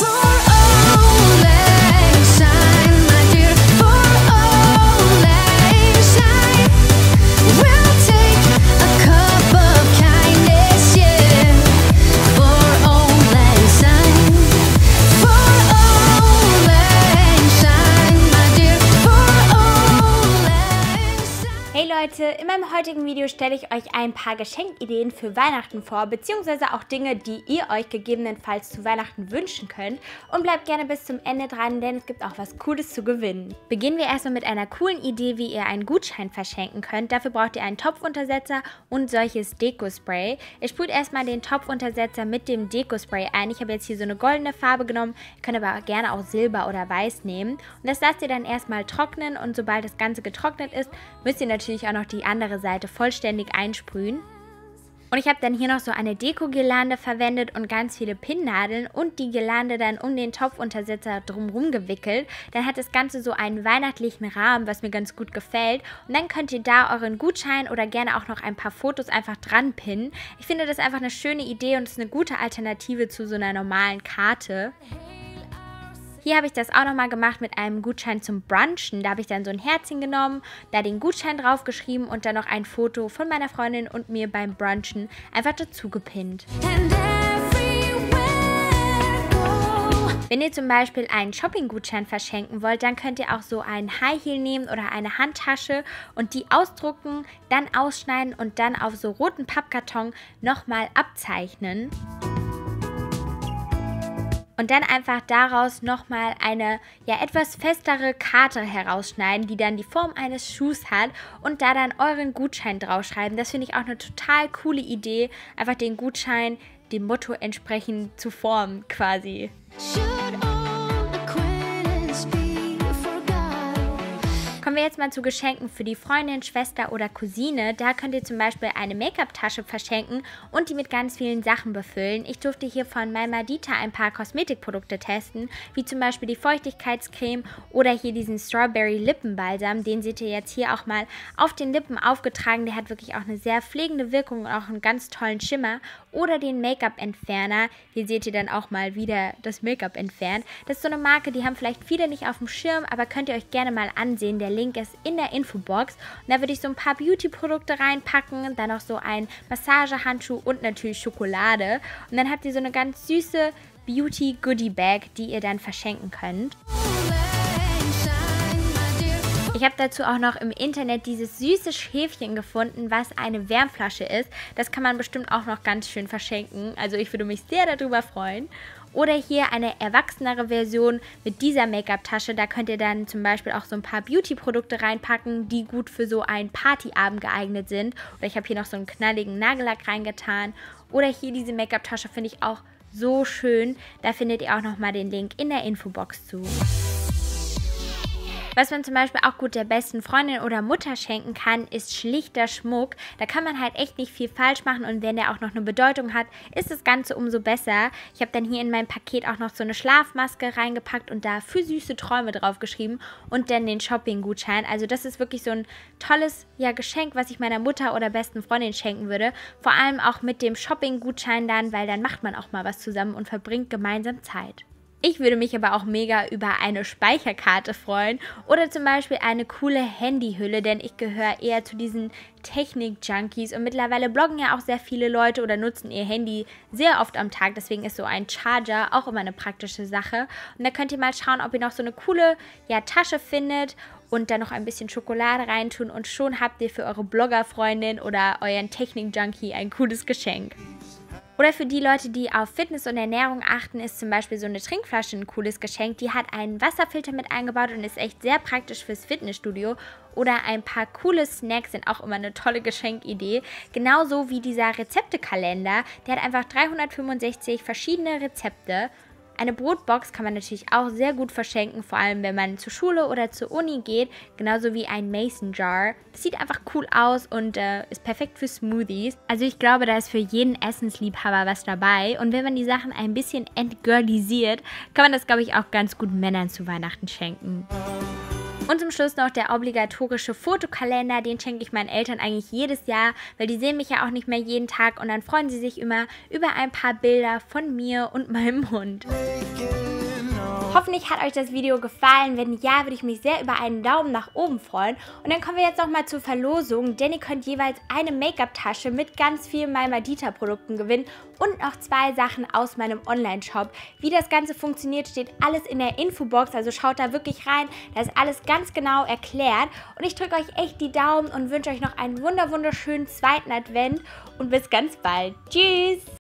Leute, in meinem heutigen Video stelle ich euch ein paar Geschenkideen für Weihnachten vor, beziehungsweise auch Dinge, die ihr euch gegebenenfalls zu Weihnachten wünschen könnt. Und bleibt gerne bis zum Ende dran, denn es gibt auch was Cooles zu gewinnen. Beginnen wir erstmal mit einer coolen Idee, wie ihr einen Gutschein verschenken könnt. Dafür braucht ihr einen Topfuntersetzer und solches Dekospray. Ihr sprüht erstmal den Topfuntersetzer mit dem Dekospray ein. Ich habe jetzt hier so eine goldene Farbe genommen, ihr könnt aber gerne auch Silber oder Weiß nehmen. Und das lasst ihr dann erstmal trocknen und sobald das Ganze getrocknet ist, müsst ihr natürlich auch noch die andere Seite vollständig einsprühen. Und ich habe dann hier noch so eine Deko-Girlande verwendet und ganz viele Pinnnadeln und die Girlande dann um den Topfuntersetzer drumherum gewickelt. Dann hat das Ganze so einen weihnachtlichen Rahmen, was mir ganz gut gefällt. Und dann könnt ihr da euren Gutschein oder gerne auch noch ein paar Fotos einfach dran pinnen. Ich finde das einfach eine schöne Idee und es ist eine gute Alternative zu so einer normalen Karte. Hier habe ich das auch nochmal gemacht mit einem Gutschein zum Brunchen. Da habe ich dann so ein Herzchen genommen, da den Gutschein draufgeschrieben und dann noch ein Foto von meiner Freundin und mir beim Brunchen einfach dazu gepinnt. Wenn ihr zum Beispiel einen Shopping-Gutschein verschenken wollt, dann könnt ihr auch so einen High Heel nehmen oder eine Handtasche und die ausdrucken, dann ausschneiden und dann auf so roten Pappkarton nochmal abzeichnen. Und dann einfach daraus nochmal eine etwas festere Karte herausschneiden, die dann die Form eines Schuhs hat und da dann euren Gutschein draufschreiben. Das finde ich auch eine total coole Idee, einfach den Gutschein dem Motto entsprechend zu formen quasi. Kommen wir jetzt mal zu Geschenken für die Freundin, Schwester oder Cousine. Da könnt ihr zum Beispiel eine Make-up-Tasche verschenken und die mit ganz vielen Sachen befüllen. Ich durfte hier von Malmadita ein paar Kosmetikprodukte testen, wie zum Beispiel die Feuchtigkeitscreme oder hier diesen Strawberry Lippenbalsam. Den seht ihr jetzt hier auch mal auf den Lippen aufgetragen. Der hat wirklich auch eine sehr pflegende Wirkung und auch einen ganz tollen Schimmer. Oder den Make-up-Entferner. Hier seht ihr dann auch mal wieder das Make-up entfernt. Das ist so eine Marke, die haben vielleicht viele nicht auf dem Schirm, aber könnt ihr euch gerne mal ansehen. Der Link ist in der Infobox. Und da würde ich so ein paar Beauty-Produkte reinpacken, dann noch so ein Massagehandschuh und natürlich Schokolade. Und dann habt ihr so eine ganz süße Beauty-Goodie-Bag, die ihr dann verschenken könnt. Ich habe dazu auch noch im Internet dieses süße Schäfchen gefunden, was eine Wärmflasche ist. Das kann man bestimmt auch noch ganz schön verschenken. Also ich würde mich sehr darüber freuen. Oder hier eine erwachsenere Version mit dieser Make-up-Tasche. Da könnt ihr dann zum Beispiel auch so ein paar Beauty-Produkte reinpacken, die gut für so einen Partyabend geeignet sind. Oder ich habe hier noch so einen knalligen Nagellack reingetan. Oder hier diese Make-up-Tasche finde ich auch so schön. Da findet ihr auch nochmal den Link in der Infobox zu. Was man zum Beispiel auch gut der besten Freundin oder Mutter schenken kann, ist schlichter Schmuck. Da kann man halt echt nicht viel falsch machen und wenn der auch noch eine Bedeutung hat, ist das Ganze umso besser. Ich habe dann hier in mein Paket auch noch so eine Schlafmaske reingepackt und da für süße Träume draufgeschrieben und dann den Shopping-Gutschein. Also das ist wirklich so ein tolles Geschenk, was ich meiner Mutter oder besten Freundin schenken würde. Vor allem auch mit dem Shopping-Gutschein dann, weil dann macht man auch mal was zusammen und verbringt gemeinsam Zeit. Ich würde mich aber auch mega über eine Speicherkarte freuen oder zum Beispiel eine coole Handyhülle, denn ich gehöre eher zu diesen Technik-Junkies und mittlerweile bloggen ja auch sehr viele Leute oder nutzen ihr Handy sehr oft am Tag, deswegen ist so ein Charger auch immer eine praktische Sache. Und da könnt ihr mal schauen, ob ihr noch so eine coole Tasche findet und dann noch ein bisschen Schokolade reintun und schon habt ihr für eure Bloggerfreundin oder euren Technik-Junkie ein cooles Geschenk. Oder für die Leute, die auf Fitness und Ernährung achten, ist zum Beispiel so eine Trinkflasche ein cooles Geschenk. Die hat einen Wasserfilter mit eingebaut und ist echt sehr praktisch fürs Fitnessstudio. Oder ein paar coole Snacks sind auch immer eine tolle Geschenkidee. Genauso wie dieser Rezeptekalender. Der hat einfach 365 verschiedene Rezepte. Eine Brotbox kann man natürlich auch sehr gut verschenken, vor allem wenn man zur Schule oder zur Uni geht, genauso wie ein Mason Jar. Das sieht einfach cool aus und ist perfekt für Smoothies. Also ich glaube, da ist für jeden Essensliebhaber was dabei und wenn man die Sachen ein bisschen entgirlisiert, kann man das, glaube ich, auch ganz gut Männern zu Weihnachten schenken. Und zum Schluss noch der obligatorische Fotokalender, den schenke ich meinen Eltern eigentlich jedes Jahr, weil die sehen mich ja auch nicht mehr jeden Tag und dann freuen sie sich immer über ein paar Bilder von mir und meinem Hund. Hoffentlich hat euch das Video gefallen. Wenn ja, würde ich mich sehr über einen Daumen nach oben freuen. Und dann kommen wir jetzt nochmal zur Verlosung, denn ihr könnt jeweils eine Make-up-Tasche mit ganz vielen Malmadita-Produkten gewinnen und noch 2 Sachen aus meinem Online-Shop. Wie das Ganze funktioniert, steht alles in der Infobox, also schaut da wirklich rein. Da ist alles ganz genau erklärt. Und ich drücke euch echt die Daumen und wünsche euch noch einen wunderschönen zweiten Advent und bis ganz bald. Tschüss!